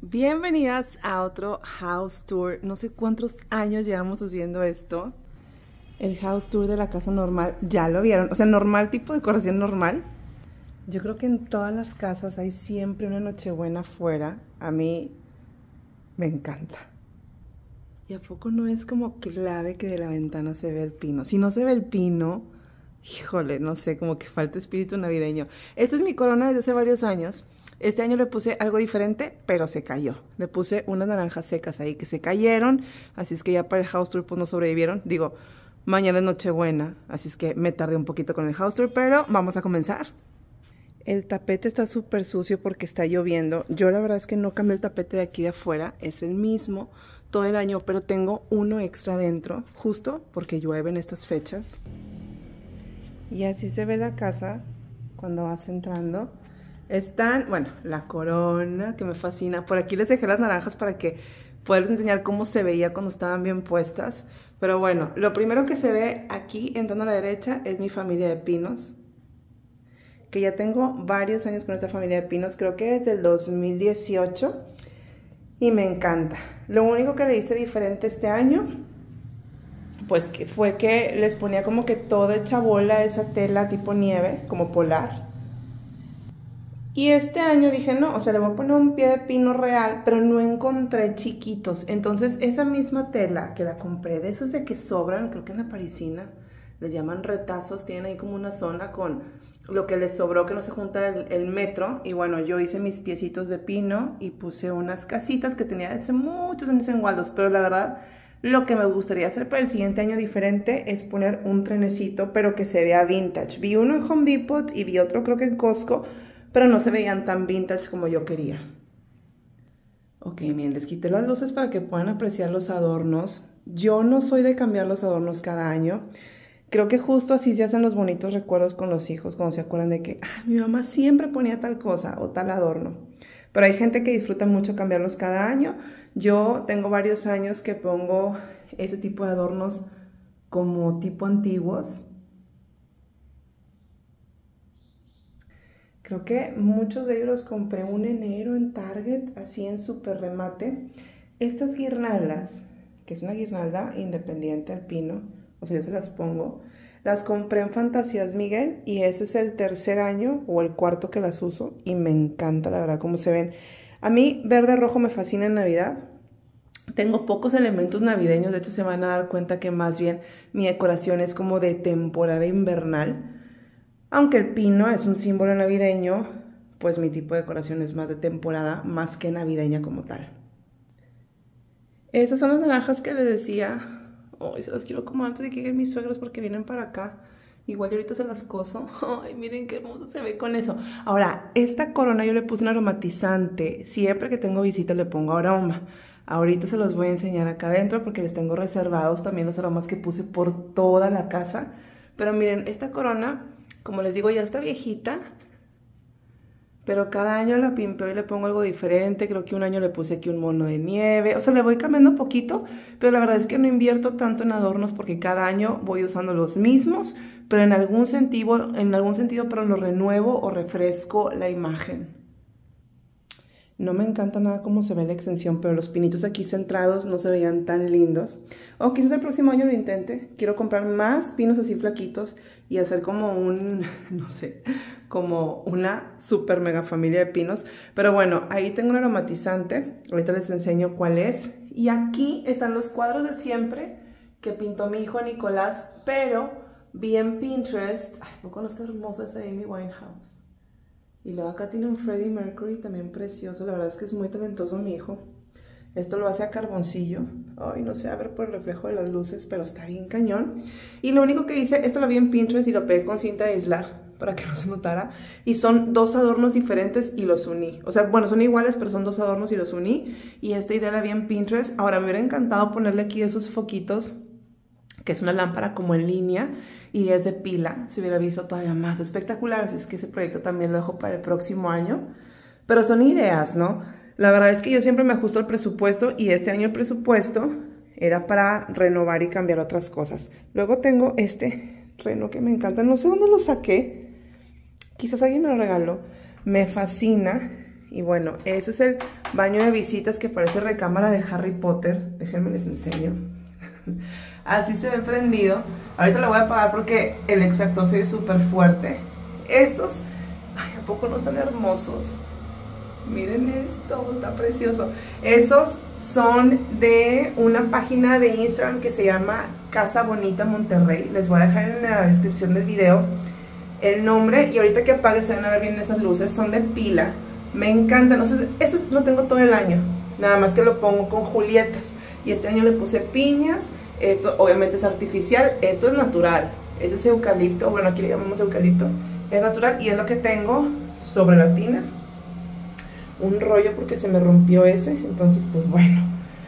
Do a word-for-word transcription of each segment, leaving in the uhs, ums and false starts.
Bienvenidas a otro house tour. No sé cuántos años llevamos haciendo esto. El house tour de la casa normal. Ya lo vieron. O sea, normal, tipo de decoración normal. Yo creo que en todas las casas hay siempre una nochebuena afuera. A mí me encanta. ¿Y a poco no es como clave que de la ventana se ve el pino? Si no se ve el pino, híjole, no sé, como que falta espíritu navideño. Esta es mi corona desde hace varios años. Este año le puse algo diferente, pero se cayó. Le puse unas naranjas secas ahí que se cayeron, así es que ya para el house tour pues no sobrevivieron. Digo, mañana es Nochebuena, así es que me tardé un poquito con el house tour, pero vamos a comenzar. El tapete está súper sucio porque está lloviendo. Yo la verdad es que no cambié el tapete de aquí de afuera, es el mismo todo el año, pero tengo uno extra dentro, justo porque llueve en estas fechas. Y así se ve la casa cuando vas entrando. Están, bueno, la corona que me fascina. Por aquí les dejé las naranjas para que poderles enseñar cómo se veía cuando estaban bien puestas. Pero bueno, lo primero que se ve aquí entrando a la derecha es mi familia de pinos. Que ya tengo varios años con esta familia de pinos, creo que desde el dos mil dieciocho. Y me encanta. Lo único que le hice diferente este año, pues que fue que les ponía como que toda hecha bola esa tela tipo nieve, como polar. Y este año dije, no, o sea, le voy a poner un pie de pino real, pero no encontré chiquitos. Entonces, esa misma tela que la compré, de esas de que sobran, creo que en la Parisina, les llaman retazos, tienen ahí como una zona con lo que les sobró, que no se junta el, el metro. Y bueno, yo hice mis piecitos de pino y puse unas casitas que tenía hace muchos años en Waldos, pero la verdad, lo que me gustaría hacer para el siguiente año diferente es poner un trenecito, pero que se vea vintage. Vi uno en Home Depot y vi otro creo que en Costco, pero no se veían tan vintage como yo quería. Ok, miren, les quité las luces para que puedan apreciar los adornos. Yo no soy de cambiar los adornos cada año. Creo que justo así se hacen los bonitos recuerdos con los hijos, cuando se acuerdan de que ah, mi mamá siempre ponía tal cosa o tal adorno. Pero hay gente que disfruta mucho cambiarlos cada año. Yo tengo varios años que pongo ese tipo de adornos como tipo antiguos. Creo que muchos de ellos los compré un enero en Target, así en súper remate. Estas guirnaldas, que es una guirnalda independiente al pino, o sea, yo se las pongo. Las compré en Fantasías Miguel y ese es el tercer año o el cuarto que las uso y me encanta la verdad cómo se ven. A mí verde rojo me fascina en Navidad. Tengo pocos elementos navideños, de hecho se van a dar cuenta que más bien mi decoración es como de temporada invernal. Aunque el pino es un símbolo navideño, pues mi tipo de decoración es más de temporada, más que navideña como tal. Esas son las naranjas que les decía. Hoy oh, se las quiero como antes de que lleguen mis suegros porque vienen para acá. Igual yo ahorita se las coso. Ay, miren qué hermoso se ve con eso. Ahora, esta corona yo le puse un aromatizante. Siempre que tengo visitas le pongo aroma. Ahorita se los voy a enseñar acá adentro porque les tengo reservados también los aromas que puse por toda la casa. Pero miren, esta corona, como les digo, ya está viejita, pero cada año la pimpeo y le pongo algo diferente. Creo que un año le puse aquí un mono de nieve, o sea, le voy cambiando un poquito, pero la verdad es que no invierto tanto en adornos porque cada año voy usando los mismos, pero en algún sentido, en algún sentido, pero lo renuevo o refresco la imagen. No me encanta nada cómo se ve la extensión, pero los pinitos aquí centrados no se veían tan lindos. O quizás el próximo año lo intente. Quiero comprar más pinos así flaquitos y hacer como un, no sé, como una super mega familia de pinos. Pero bueno, ahí tengo un aromatizante. Ahorita les enseño cuál es. Y aquí están los cuadros de siempre que pintó mi hijo Nicolás, pero vi en Pinterest. Ay, ¿poco no está hermosa esa Amy Winehouse? Y luego acá tiene un Freddie Mercury también precioso. La verdad es que es muy talentoso mi hijo. Esto lo hace a carboncillo. Ay, no sé, a ver por el reflejo de las luces, pero está bien cañón. Y lo único que hice, esto lo vi en Pinterest y lo pegué con cinta de aislar para que no se notara. Y son dos adornos diferentes y los uní. O sea, bueno, son iguales, pero son dos adornos y los uní. Y esta idea la vi en Pinterest. Ahora, me hubiera encantado ponerle aquí esos foquitos, que es una lámpara como en línea y es de pila, se hubiera visto todavía más espectacular, así es que ese proyecto también lo dejo para el próximo año, pero son ideas, ¿no? La verdad es que yo siempre me ajusto al presupuesto y este año el presupuesto era para renovar y cambiar otras cosas. Luego tengo este reno que me encanta, no sé dónde lo saqué, quizás alguien me lo regaló, me fascina Y bueno, ese es el baño de visitas que parece recámara de Harry Potter. Déjenme les enseño. Así se ve prendido. Ahorita lo voy a apagar porque el extractor se ve súper fuerte. Estos, ay, ¿a poco no están hermosos? Miren esto, está precioso. Esos son de una página de Instagram que se llama Casa Bonita Monterrey. Les voy a dejar en la descripción del video el nombre. Y ahorita que apague se van a ver bien esas luces. Son de pila. Me encantan. O sea, eso lo tengo todo el año. Nada más que lo pongo con julietas. Y este año le puse piñas. Esto obviamente es artificial. Esto es natural. Ese es eucalipto. Bueno, aquí le llamamos eucalipto. Es natural y es lo que tengo sobre la tina. Un rollo porque se me rompió ese, entonces pues bueno.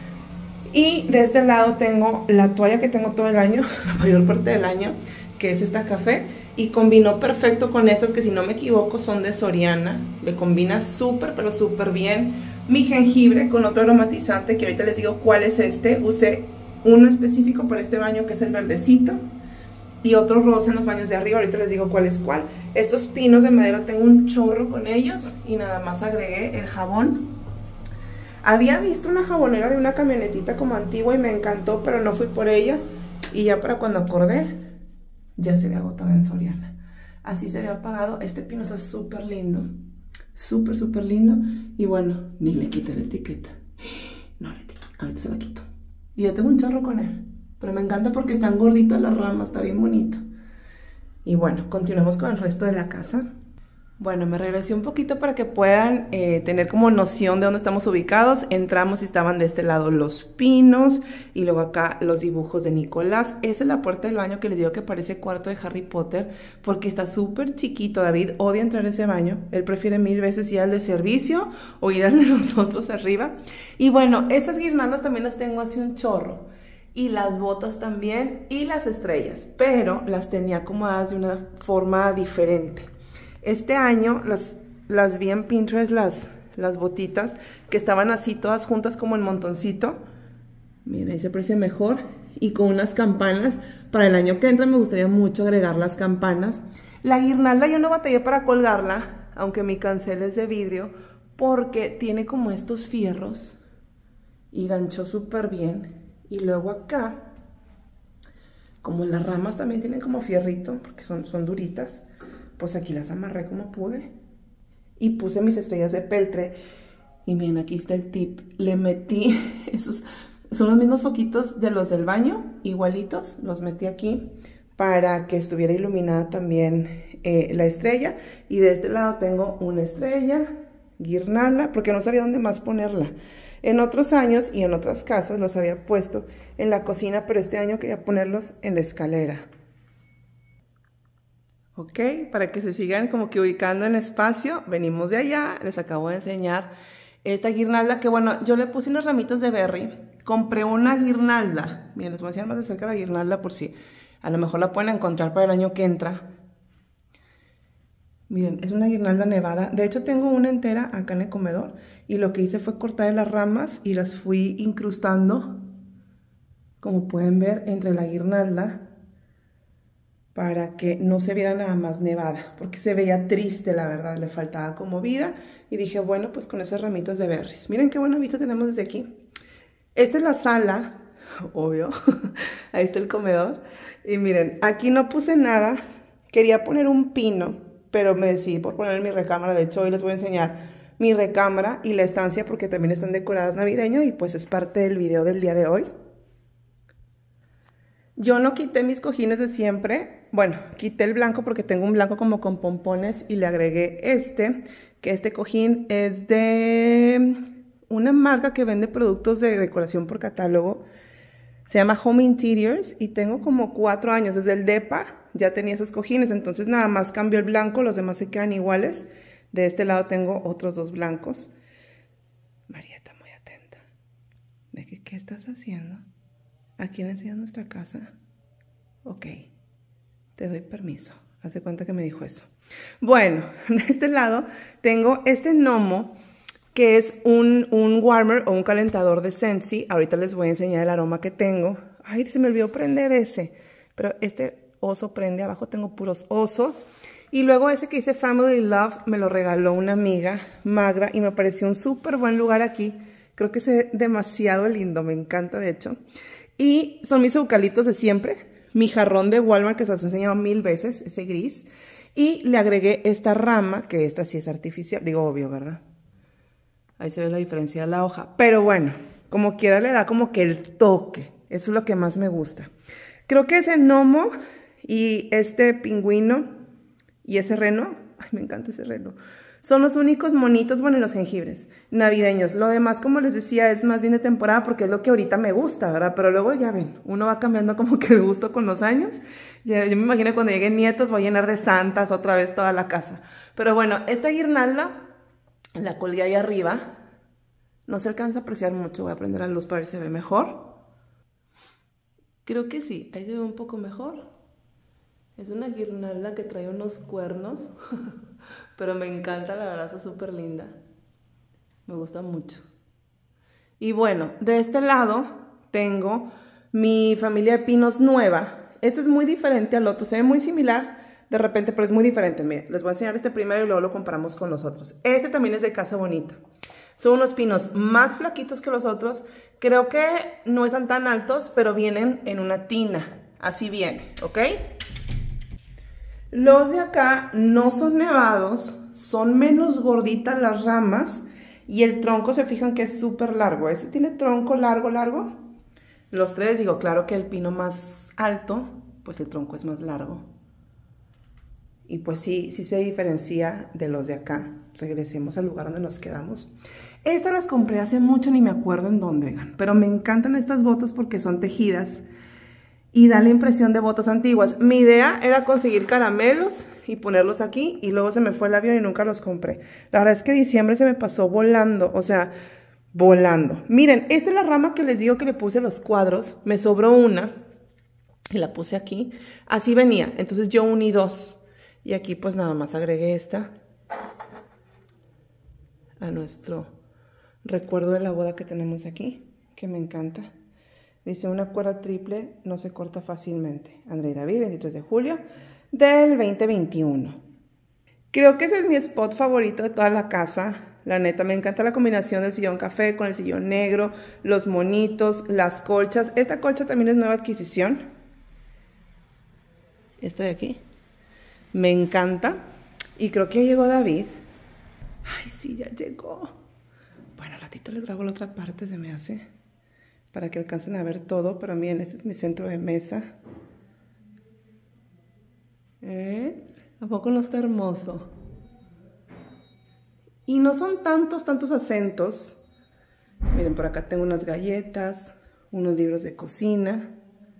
Y de este lado tengo la toalla que tengo todo el año, la mayor parte del año, que es esta café, y combinó perfecto con estas que si no me equivoco son de Soriana. Le combina súper pero súper bien mi jengibre con otro aromatizante que ahorita les digo cuál es este. Usé uno específico para este baño que es el verdecito y otro rosa en los baños de arriba. Ahorita les digo cuál es cuál. Estos pinos de madera tengo un chorro con ellos y nada más agregué el jabón. Había visto una jabonera de una camionetita como antigua y me encantó, pero no fui por ella. Y ya para cuando acordé, ya se había agotado en Soriana. Así se había apagado. Este pino está súper lindo. Súper, súper lindo. Y bueno, ni le quité la etiqueta. No le quité. Ahorita se la quito. Y ya tengo un chorro con él. Pero me encanta porque están gorditas las ramas, está bien bonito. Y bueno, continuamos con el resto de la casa. Bueno, me regresé un poquito para que puedan eh, tener como noción de dónde estamos ubicados. Entramos y estaban de este lado los pinos y luego acá los dibujos de Nicolás. Esa es la puerta del baño que les digo que parece cuarto de Harry Potter porque está súper chiquito. David odia entrar a ese baño. Él prefiere mil veces ir al de servicio o ir al de nosotros arriba. Y bueno, estas guirnaldas también las tengo así un chorro. Y las botas también y las estrellas, pero las tenía acomodadas de una forma diferente. Este año las, las vi en Pinterest, las, las botitas, que estaban así todas juntas como en montoncito. Miren, ahí se aprecia mejor. Y con unas campanas. Para el año que entra me gustaría mucho agregar las campanas. La guirnalda yo no batallé para colgarla, aunque mi cancel es de vidrio, porque tiene como estos fierros y ganchó súper bien. Y luego acá, como las ramas también tienen como fierrito, porque son, son duritas, pues aquí las amarré como pude. Y puse mis estrellas de peltre. Y miren, aquí está el tip. Le metí esos, son los mismos foquitos de los del baño, igualitos. Los metí aquí para que estuviera iluminada también eh, la estrella. Y de este lado tengo una estrella, guirnalda, porque no sabía dónde más ponerla. En otros años y en otras casas los había puesto en la cocina, pero este año quería ponerlos en la escalera. Ok, para que se sigan como que ubicando en espacio, venimos de allá, les acabo de enseñar esta guirnalda que bueno, yo le puse unas ramitas de berry, compré una guirnalda, miren, les voy a enseñar más de cerca la guirnalda por si a lo mejor la pueden encontrar para el año que entra. Miren, es una guirnalda nevada. De hecho, tengo una entera acá en el comedor. Y lo que hice fue cortar las ramas y las fui incrustando, como pueden ver, entre la guirnalda, para que no se viera nada más nevada, porque se veía triste, la verdad, le faltaba como vida. Y dije, bueno, pues con esas ramitas de berries. Miren qué buena vista tenemos desde aquí. Esta es la sala, obvio. Ahí está el comedor. Y miren, aquí no puse nada. Quería poner un pino, pero me decidí por poner mi recámara. De hecho, hoy les voy a enseñar mi recámara y la estancia porque también están decoradas navideño y pues es parte del video del día de hoy. Yo no quité mis cojines de siempre. Bueno, quité el blanco porque tengo un blanco como con pompones y le agregué este, que este cojín es de una marca que vende productos de decoración por catálogo. Se llama Home Interiors y tengo como cuatro años, desde el depa ya tenía esos cojines, entonces nada más cambio el blanco, los demás se quedan iguales. De este lado tengo otros dos blancos. María está muy atenta. ¿De qué, qué estás haciendo? ¿A quién le enseñas nuestra casa? Ok, te doy permiso. Haz de cuenta que me dijo eso. Bueno, de este lado tengo este gnomo, que es un, un warmer o un calentador de Scentsy. Ahorita les voy a enseñar el aroma que tengo. Ay, se me olvidó prender ese. Pero este oso prende, abajo tengo puros osos. Y luego ese que dice Family Love me lo regaló una amiga, Magra, y me pareció un súper buen lugar aquí. Creo que se ve demasiado lindo, me encanta de hecho. Y son mis eucaliptos de siempre. Mi jarrón de Walmart que se los he enseñado mil veces, ese gris. Y le agregué esta rama, que esta sí es artificial. Digo, obvio, ¿verdad? Ahí se ve la diferencia de la hoja. Pero bueno, como quiera le da como que el toque. Eso es lo que más me gusta. Creo que ese gnomo y este pingüino y ese reno, ay, me encanta ese reno, son los únicos monitos, bueno, y los jengibres navideños. Lo demás, como les decía, es más bien de temporada porque es lo que ahorita me gusta, ¿verdad? Pero luego ya ven, uno va cambiando como que el gusto con los años. Ya, yo me imagino cuando lleguen nietos voy a llenar de santas otra vez toda la casa. Pero bueno, esta guirnalda la colgué ahí arriba. No se alcanza a apreciar mucho, voy a prender la luz para ver si se ve mejor. Creo que sí, ahí se ve un poco mejor. Es una guirnalda que trae unos cuernos, pero me encanta, la verdad, está súper linda. Me gusta mucho. Y bueno, de este lado tengo mi familia de pinos nueva. Este es muy diferente al otro, se ve muy similar de repente, pero es muy diferente. Miren, les voy a enseñar este primero y luego lo comparamos con los otros. Este también es de Casa Bonita. Son unos pinos más flaquitos que los otros. Creo que no están tan altos, pero vienen en una tina. Así viene, ¿ok? Los de acá no son nevados, son menos gorditas las ramas y el tronco, se fijan que es súper largo. Este tiene tronco largo, largo. Los tres, digo, claro que el pino más alto, pues el tronco es más largo. Y pues sí, sí se diferencia de los de acá. Regresemos al lugar donde nos quedamos. Estas las compré hace mucho, ni me acuerdo en dónde, pero me encantan estas botas porque son tejidas y da la impresión de botas antiguas. Mi idea era conseguir caramelos y ponerlos aquí y luego se me fue el avión y nunca los compré. La verdad es que diciembre se me pasó volando, o sea, volando. Miren, esta es la rama que les digo que le puse los cuadros. Me sobró una y la puse aquí. Así venía, entonces yo uní dos. Y aquí pues nada más agregué esta a nuestro recuerdo de la boda que tenemos aquí, que me encanta. Dice, una cuerda triple no se corta fácilmente. Andrea y David, veintitrés de julio del veinte veintiuno. Creo que ese es mi spot favorito de toda la casa. La neta, me encanta la combinación del sillón café con el sillón negro, los monitos, las colchas. Esta colcha también es nueva adquisición. Esta de aquí. Me encanta. Y creo que ya llegó David. Ay, sí, ya llegó. Bueno, al ratito les grabo la otra parte, se me hace, para que alcancen a ver todo. Pero miren, este es mi centro de mesa. ¿Eh? ¿A poco no está hermoso? Y no son tantos, tantos acentos. Miren, por acá tengo unas galletas, unos libros de cocina.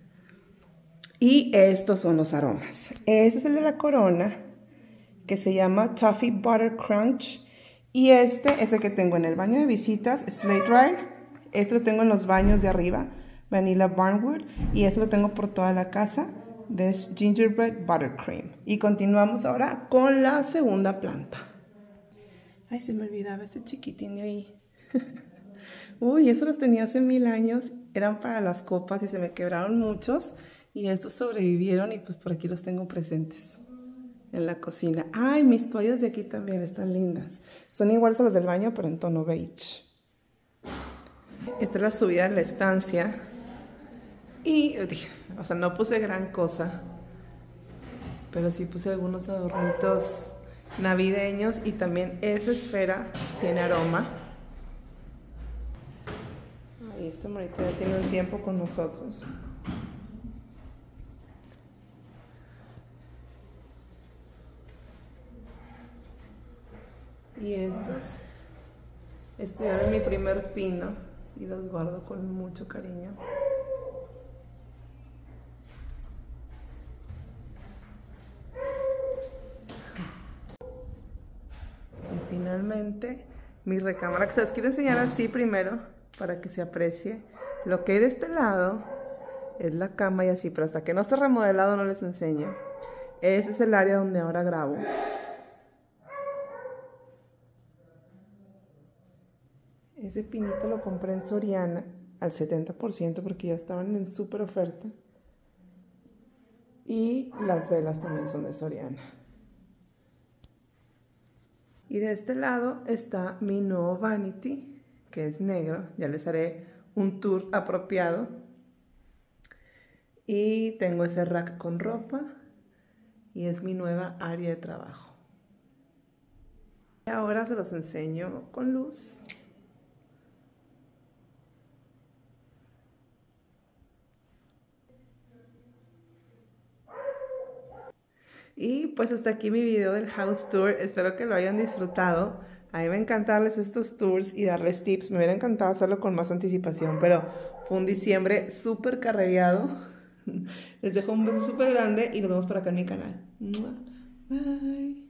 Y estos son los aromas. Este es el de la Corona, que se llama Toffee Butter Crunch. Y este es el que tengo en el baño de visitas, Slate Ride. Este lo tengo en los baños de arriba, Vanilla Barnwood. Y este lo tengo por toda la casa, de Gingerbread Buttercream. Y continuamos ahora con la segunda planta. Ay, se me olvidaba este chiquitín de ahí. Uy, eso los tenía hace mil años. Eran para las copas y se me quebraron muchos. Y estos sobrevivieron y pues por aquí los tengo presentes en la cocina. Ay, mis toallas de aquí también están lindas. Son iguales a las del baño, pero en tono beige. Esta es la subida de la estancia. Y, o sea, no puse gran cosa, pero sí puse algunos adornitos navideños. Y también esa esfera tiene aroma. Ay, este monito ya tiene un tiempo con nosotros. Y estos, estos ya es mi primer pino y los guardo con mucho cariño. Y finalmente mi recámara, que se las quiero enseñar así primero para que se aprecie. Lo que hay de este lado es la cama y así, pero hasta que no esté remodelado no les enseño. Ese es el área donde ahora grabo. Ese pinito lo compré en Soriana al setenta por ciento porque ya estaban en súper oferta. Y las velas también son de Soriana. Y de este lado está mi nuevo vanity, que es negro. Ya les haré un tour apropiado. Y tengo ese rack con ropa. Y es mi nueva área de trabajo. Y ahora se los enseño con luz. Y pues hasta aquí mi video del house tour. Espero que lo hayan disfrutado. A mí me encanta darles estos tours y darles tips. Me hubiera encantado hacerlo con más anticipación, pero fue un diciembre súper carrereado. Les dejo un beso súper grande y nos vemos por acá en mi canal. Bye.